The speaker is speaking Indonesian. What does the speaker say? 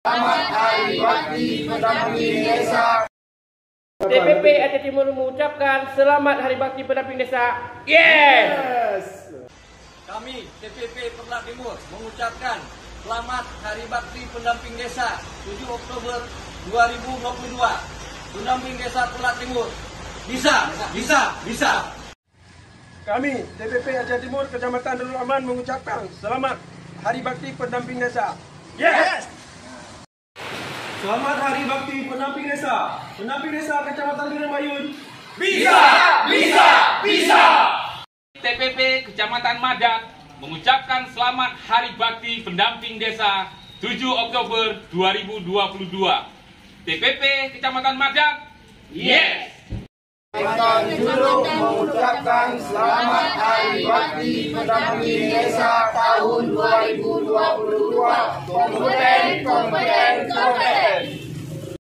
Selamat Hari Bakti Pendamping Desa. TPP Aceh Timur mengucapkan Selamat Hari Bakti Pendamping Desa. Yes. Kami TPP Perlak Timur mengucapkan Selamat Hari Bakti Pendamping Desa 7 Oktober 2022. Pendamping Desa Perlak Timur bisa, bisa, bisa. Kami TPP Aceh Timur Kecamatan Darul Aman mengucapkan Selamat Hari Bakti Pendamping Desa. Yes. Selamat Hari Bakti Pendamping Desa. Pendamping Desa Kecamatan Mayun. Bisa, bisa, bisa. TPP Kecamatan Madat mengucapkan Selamat Hari Bakti Pendamping Desa 7 Oktober 2022. TPP Kecamatan Madat, yes! Kecamatan Julung mengucapkan Selamat Hari Bakti Pendamping Desa tahun 2022. Kompeten, kompeten, kompeten.